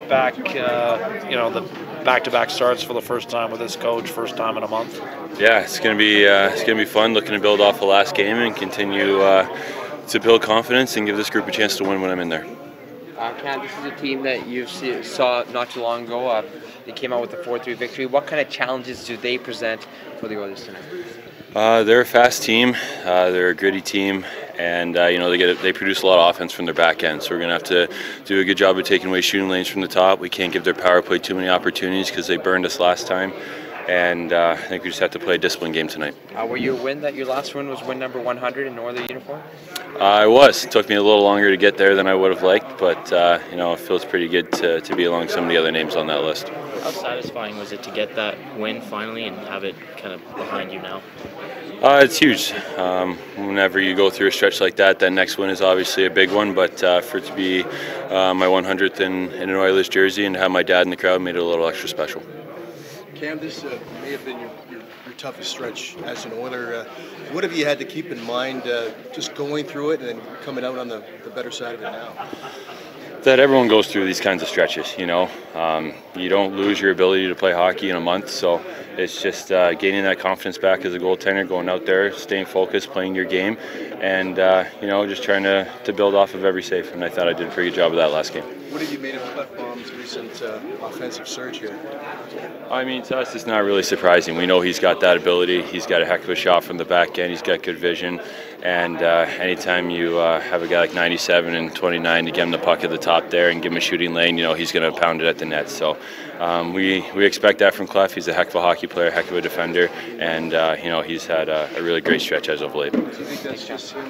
back, the back-to-back starts for the first time with this coach, first time in a month? Yeah, it's gonna be fun. Looking to build off the last game and continue to build confidence and give this group a chance to win when I'm in there. Cam, this is a team that you saw not too long ago. They came out with a 4-3 victory. What kind of challenges do they present for the Oilers tonight? They're a fast team. They're a gritty team, and they produce a lot of offense from their back end. So we're going to have to do a good job of taking away shooting lanes from the top. We can't give their power play too many opportunities because they burned us last time. And I think we just have to play a disciplined game tonight. Were you a win that your last win was win number 100 in Oilers uniform? I was. It took me a little longer to get there than I would have liked, but it feels pretty good to be along some of the other names on that list. How satisfying was it to get that win finally and have it kind of behind you now? It's huge. Whenever you go through a stretch like that next win is obviously a big one, but for it to be my 100th in an Oilers jersey and to have my dad in the crowd made it a little extra special. Cam, this may have been your toughest stretch as an Oiler. What have you had to keep in mind just going through it and then coming out on the better side of it now? That everyone goes through these kinds of stretches, you don't lose your ability to play hockey in a month, so it's just gaining that confidence back as a goaltender, going out there, staying focused, playing your game, and just trying to build off of every save, and I thought I did a pretty good job of that last game. What have you made of Klefbom's recent offensive surge here? I mean, to us, it's not really surprising. We know he's got that ability. He's got a heck of a shot from the back end. He's got good vision. And anytime you have a guy like 97 and 29 to get him the puck at the top there and give him a shooting lane, he's going to pound it at the net. So we expect that from Clef. He's a heck of a hockey player, heck of a defender, and he's had a really great stretch as of late. Do you think that's just him